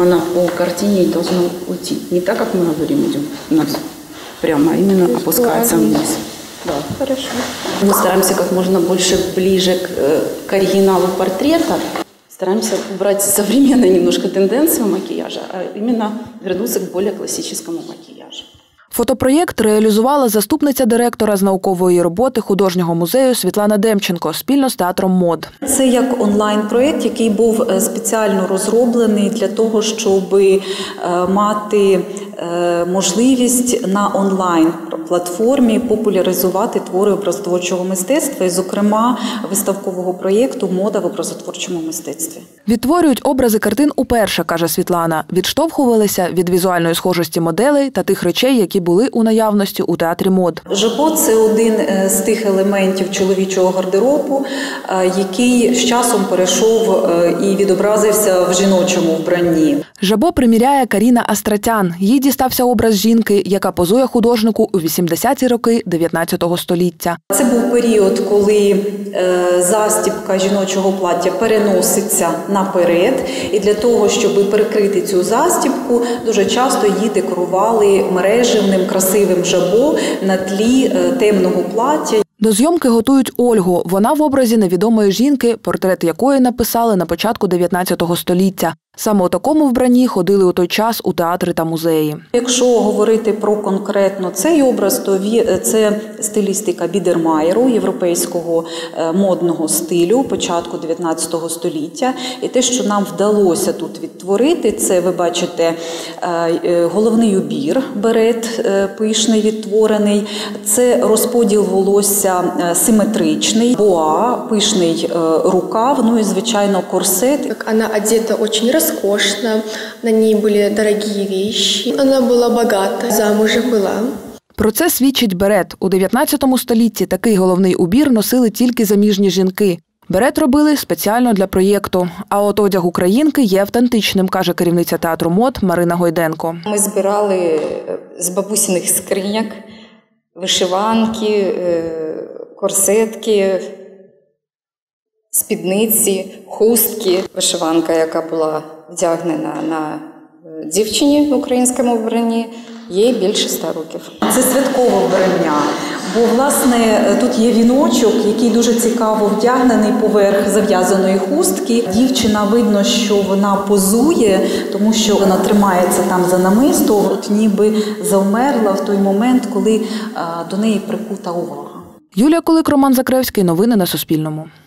она по картине должна уйти. Не так, как мы говорим, идем у нас прямо, а именно опускается вниз. Да. Хорошо. Мы стараемся как можно больше ближе к оригиналу портрета. Стараемся убрать современные немножко тенденции макияжа, а именно вернуться к более классическому макияжу. Фотопроєкт реалізувала заступниця директора з наукової роботи художнього музею Світлана Демченко спільно з театром МОД. Це як онлайн-проєкт, який був спеціально розроблений для того, щоб мати можливість на онлайн-платформі популяризувати твори образотворчого мистецтва і, зокрема, виставкового проєкту «Мода в образотворчому мистецтві». Відтворюють образи картин уперше, каже Світлана. Відштовхувалися від візуальної схожості моделей та тих речей, які були у наявності у театрі МОД. Жабо – це один з тих елементів чоловічого гардеробу, який з часом перейшов і відобразився в жіночому вбранні. Жабо приміряє Каріна Астратян. Їй дістався образ жінки, яка позує художнику у 80-ті роки 19 століття. Це був період, коли застібка жіночого плаття переноситься наперед. І для того, щоб перекрити цю застібку, дуже часто її декорували мережевним красивим жабо на тлі темного плаття. До зйомки готують Ольгу. Вона в образі невідомої жінки, портрет якої написали на початку 19 століття. Саме у такому вбранні ходили у той час у театри та музеї. Якщо говорити про конкретно цей образ, то це стилістика Бідермаєру, європейського модного стилю початку 19 століття. І те, що нам вдалося тут відтворити, це, ви бачите, головний убір, берет пишний відтворений, це розподіл волосся симетричний, боа, пишний рукав, ну і, звичайно, корсет. Вона одета дуже роскошно, на ній були дорогі речі, вона була багата, замужем була. Про це свідчить берет. У 19 столітті такий головний убір носили тільки заміжні жінки. Берет робили спеціально для проєкту. А от одяг українки є автентичним, каже керівниця театру МОД Марина Гойденко. Ми збирали з бабусиних скриняк вишиванки, корсетки, спідниці, хустки. Вишиванка, яка була вдягнена на дівчині в українському вбранні, їй більше 100 років. Це святкове вбрання, бо, власне, тут є віночок, який дуже цікаво вдягнений поверх зав'язаної хустки. Дівчина, видно, що вона позує, тому що вона тримається там за намисто, от ніби завмерла в той момент, коли до неї прикута увага. Юлія Кулик, Роман Закревський. Новини на Суспільному.